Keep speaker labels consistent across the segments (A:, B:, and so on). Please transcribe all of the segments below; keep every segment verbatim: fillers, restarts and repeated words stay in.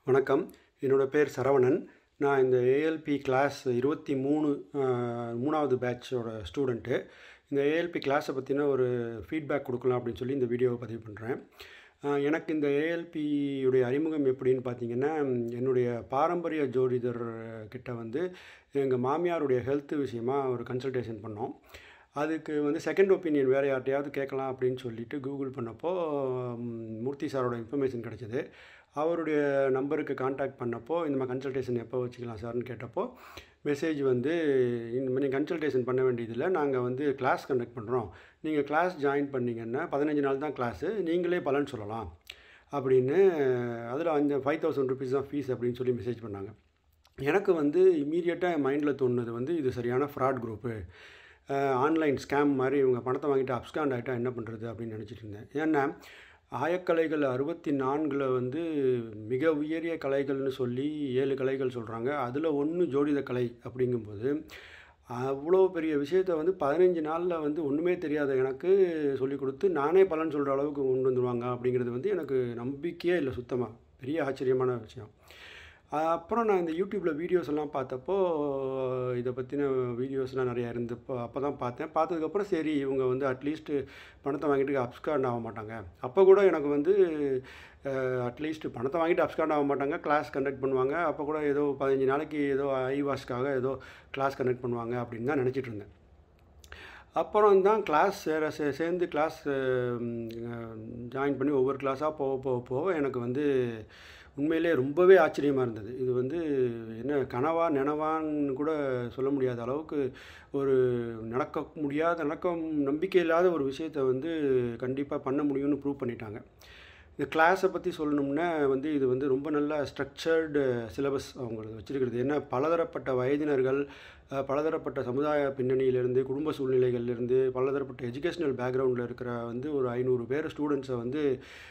A: வணக்கம். என்னோட பேர் சரவணன். நான் இந்த ஏஎல்பி கிளாஸ் இருபத்தி மூணு மூணாவது பேட்சோட ஸ்டூடெண்ட்டு. இந்த ஏஎல்பி கிளாஸை பற்றின ஒரு ஃபீட்பேக் கொடுக்கலாம் அப்படின்னு சொல்லி இந்த வீடியோவை பதிவு பண்ணுறேன். எனக்கு இந்த ஏஎல்பியுடைய அறிமுகம் எப்படின்னு பார்த்தீங்கன்னா, என்னுடைய பாரம்பரிய ஜோதிடர் கிட்ட வந்து எங்கள் மாமியாருடைய ஹெல்த் விஷயமா ஒரு கன்சல்டேஷன் பண்ணோம். அதுக்கு வந்து செகண்ட் ஒப்பீனியன் வேறு யார்ட்டையாவது கேட்கலாம் அப்படின்னு சொல்லிட்டு கூகுள் பண்ணப்போ மூர்த்தி சாரோட இன்ஃபர்மேஷன் கிடச்சிது. அவருடைய நம்பருக்கு கான்டாக்ட் பண்ணப்போ இந்த மாதிரி கன்சல்டேஷன் எப்போ வச்சுக்கலாம் சார்னு கேட்டப்போ மெசேஜ் வந்து, இந்த மாதிரி கன்சல்டேஷன் பண்ண வேண்டியதில்லை, நாங்கள் வந்து கிளாஸ் கண்டக்ட் பண்ணுறோம், நீங்கள் கிளாஸ் ஜாயின் பண்ணிங்கன்னா பதினஞ்சு நாள் தான் கிளாஸு, நீங்களே பலன் சொல்லலாம் அப்படின்னு. அதில் அந்த ஃபைவ் தௌசண்ட் ருபீஸ் தான் ஃபீஸ் அப்படின்னு சொல்லி மெசேஜ் பண்ணாங்க. எனக்கு வந்து இம்மீடியட்டாக என் மைண்டில் தோணுது வந்து இது சரியான ஃப்ராட் குரூப்பு, ஆன்லைன் ஸ்கேம் மாதிரி இவங்க பணத்தை வாங்கிட்டு அப்ஸ்காண்ட் ஆகிட்டா என்ன பண்ணுறது அப்படின்னு நினச்சிட்டு இருந்தேன். ஏன்னா ஆயக்கலைகள் அறுபத்தி நான்கில் வந்து மிக உயரிய கலைகள்னு சொல்லி ஏழு கலைகள் சொல்கிறாங்க. அதில் ஒன்று ஜோதிட கலை. அப்படிங்கும்போது அவ்வளோ பெரிய விஷயத்தை வந்து பதினஞ்சு நாளில் வந்து ஒன்றுமே தெரியாத எனக்கு சொல்லிக் கொடுத்து நானே பலன் சொல்கிற அளவுக்கு கொண்டு வந்துடுவாங்க அப்படிங்கிறது வந்து எனக்கு நம்பிக்கையே இல்லை சுத்தமாக. பெரிய ஆச்சரியமான விஷயம். அப்புறம் நான் இந்த யூடியூப்பில் வீடியோஸ் எல்லாம் பார்த்தப்போ இதை பற்றின வீடியோஸ்லாம் நிறையா இருந்தப்போ அப்போ தான் பார்த்தேன். பார்த்ததுக்கப்புறம் சரி, இவங்க வந்து அட்லீஸ்ட்டு பணத்தை வாங்கிட்டு அப்ஸ்காண்ட் ஆக மாட்டாங்க. அப்போ கூட எனக்கு வந்து அட்லீஸ்ட்டு பணத்தை வாங்கிட்டு அப்ஸ்காண்ட் ஆக மாட்டாங்க, கிளாஸ் கண்டக்ட் பண்ணுவாங்க. அப்போ கூட ஏதோ பதினஞ்சு நாளைக்கு ஏதோ ஐ வாஷ்க்காக ஏதோ கிளாஸ் கண்டக்ட் பண்ணுவாங்க அப்படின்னு தான் நினச்சிட்டு இருந்தேன். அப்புறம் தான் கிளாஸ் சேர சே சேர்ந்து கிளாஸ் ஜாயின் பண்ணி ஒவ்வொரு கிளாஸாக போக போக போக எனக்கு வந்து உண்மையிலே ரொம்பவே ஆச்சரியமாக இருந்தது. இது வந்து என்ன கனவா நினவான்னு கூட சொல்ல முடியாத அளவுக்கு ஒரு நடக்க முடியாத நடக்க நம்பிக்கை இல்லாத ஒரு விஷயத்தை வந்து கண்டிப்பாக பண்ண முடியும்னு ப்ரூவ் பண்ணிட்டாங்க. இந்த கிளாஸை பற்றி சொல்லணும்னா வந்து இது வந்து ரொம்ப நல்ல ஸ்ட்ரக்சர்டு சிலபஸ் அவங்களுக்கு வச்சுருக்கிறது. ஏன்னா பலதரப்பட்ட வயதினர்கள், பலதரப்பட்ட சமுதாய பின்னணியிலேருந்து, குடும்ப சூழ்நிலைகள்லேருந்து, பலதரப்பட்ட எஜுகேஷ்னல் பேக்ரவுண்டில் இருக்கிற வந்து ஒரு ஐநூறு பேர் ஸ்டூடெண்ட்ஸை வந்து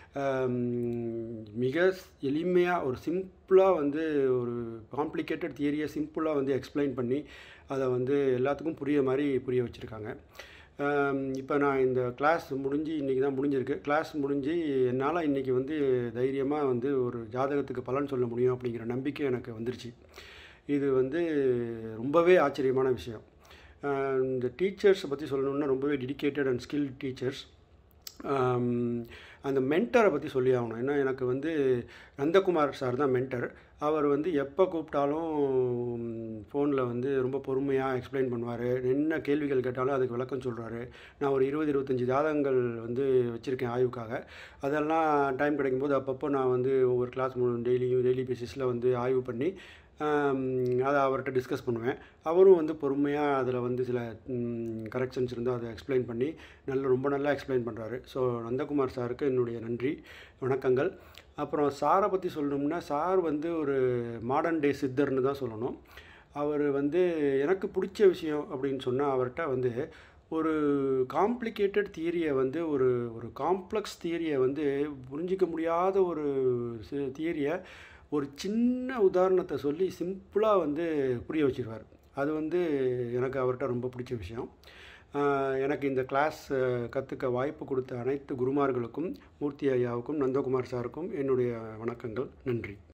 A: மிக எளிமையாக ஒரு சிம்பிளாக வந்து ஒரு காம்ப்ளிகேட்டட் தியரியை சிம்பிளாக வந்து எக்ஸ்பிளைன் பண்ணி அதை வந்து எல்லாத்துக்கும் புரிய மாதிரி புரிய வச்சுருக்காங்க. இப்போ நான் இந்த கிளாஸ் முடிஞ்சு இன்றைக்கி தான் முடிஞ்சிருக்கு. கிளாஸ் முடிஞ்சு என்னால் இன்றைக்கி வந்து தைரியமாக வந்து ஒரு ஜாதகத்துக்கு பலன் சொல்ல முடியும் அப்படிங்கிற நம்பிக்கை எனக்கு வந்துருச்சு. இது வந்து ரொம்பவே ஆச்சரியமான விஷயம். இந்த டீச்சர்ஸை பற்றி சொல்லணுன்னா ரொம்பவே டெடிக்கேட்டட் அண்ட் ஸ்கில்ட் டீச்சர்ஸ். அந்த மென்டரை பற்றி சொல்லி ஆகணும். ஏன்னா எனக்கு வந்து நந்தகுமார் சார் தான் மென்டர். அவர் வந்து எப்போ கூப்பிட்டாலும் ஃபோனில் வந்து ரொம்ப பொறுமையாக எக்ஸ்பிளைன் பண்ணுவார். என்ன கேள்விகள் கேட்டாலும் அதுக்கு விளக்கம் சொல்கிறாரு. நான் ஒரு இருபது இருபத்தஞ்சி ஜாதகங்கள் வந்து வச்சுருக்கேன் ஆய்வுக்காக. அதெல்லாம் டைம் கிடைக்கும்போது அப்பப்போ நான் வந்து ஒவ்வொரு கிளாஸ் டெய்லியும் டெய்லி பேசிஸில் வந்து ஆய்வு பண்ணி அதை அவர்கிட்ட டிஸ்கஸ் பண்ணுவேன். அவரும் வந்து பொறுமையாக அதில் வந்து சில கரெக்ஷன்ஸ் இருந்தால் அதை எக்ஸ்பிளைன் பண்ணி நல்ல ரொம்ப நல்லா எக்ஸ்பிளைன் பண்ணுறாரு. ஸோ நந்தகுமார் சாருக்கு என்னுடைய நன்றி, வணக்கங்கள். அப்புறம் சாரை பற்றி சொல்லணும்னா, சார் வந்து ஒரு மாடர்ன் டே சித்தர்னு தான் சொல்லணும். அவர் வந்து எனக்கு பிடிச்ச விஷயம் அப்படின்னு சொன்னால், அவர்கிட்ட வந்து ஒரு காம்ப்ளிகேட்டட் தியரியை வந்து ஒரு ஒரு காம்ப்ளெக்ஸ் தியரியை வந்து புரிஞ்சிக்க முடியாத ஒரு தியரியை ஒரு சின்ன உதாரணத்தை சொல்லி சிம்பிளாக வந்து புரிய வச்சிருவார். அது வந்து எனக்கு அவர்கிட்ட ரொம்ப பிடிச்ச விஷயம். எனக்கு இந்த கிளாஸ் கற்றுக்க வாய்ப்பு கொடுத்த அனைத்து குருமார்களுக்கும், மூர்த்தி ஐயாவுக்கும், நந்தகுமார் சாருக்கும் என்னுடைய வணக்கங்கள். நன்றி.